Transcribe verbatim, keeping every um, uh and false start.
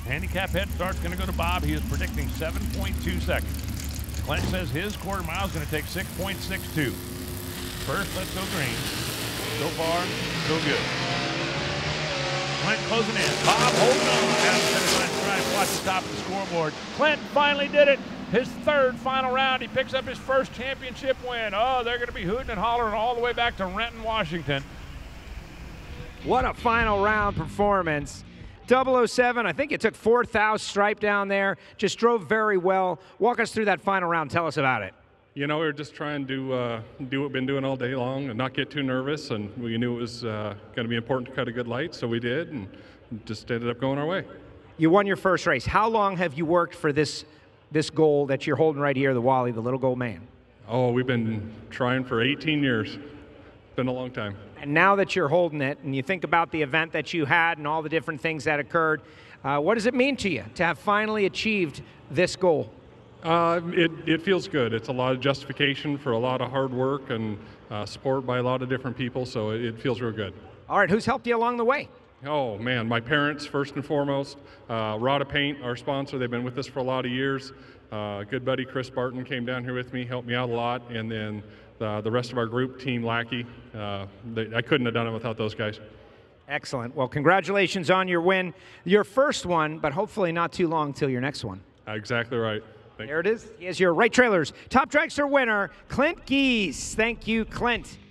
Handicap head start's going to go to Bob. He is predicting seven point two seconds. Clint says his quarter mile is going to take six point six two. First, let's go green. So far, so good. Clint closing in. Bob holding on down the finish line, trying to watch the top of the scoreboard. Clint finally did it. His third final round. He picks up his first championship win. Oh, they're going to be hooting and hollering all the way back to Renton, Washington. What a final round performance. double oh seven, I think it took fourth out stripe down there. Just drove very well. Walk us through that final round. Tell us about it. You know, we were just trying to uh, do what we've been doing all day long and not get too nervous. And we knew it was uh, going to be important to cut a good light, so we did, and just ended up going our way. You won your first race. How long have you worked for this this goal that you're holding right here, the Wally, the little gold man? Oh, we've been trying for eighteen years. Been a long time. And now that you're holding it, and you think about the event that you had and all the different things that occurred, uh, what does it mean to you to have finally achieved this goal? Uh, it, it feels good. It's a lot of justification for a lot of hard work and uh, support by a lot of different people, so it, it feels real good. All right, who's helped you along the way? Oh man, my parents first and foremost. Uh, Rada Paint, our sponsor, they've been with us for a lot of years. Uh, good buddy Chris Barton came down here with me, helped me out a lot, and then the, the rest of our group, Team Lackey. Uh, they, I couldn't have done it without those guys. Excellent. Well, congratulations on your win. Your first one, but hopefully not too long till your next one. Uh, exactly right. Thank there it is. He is your Right Trailers Top Dragster winner, Clint Geise. Thank you, Clint.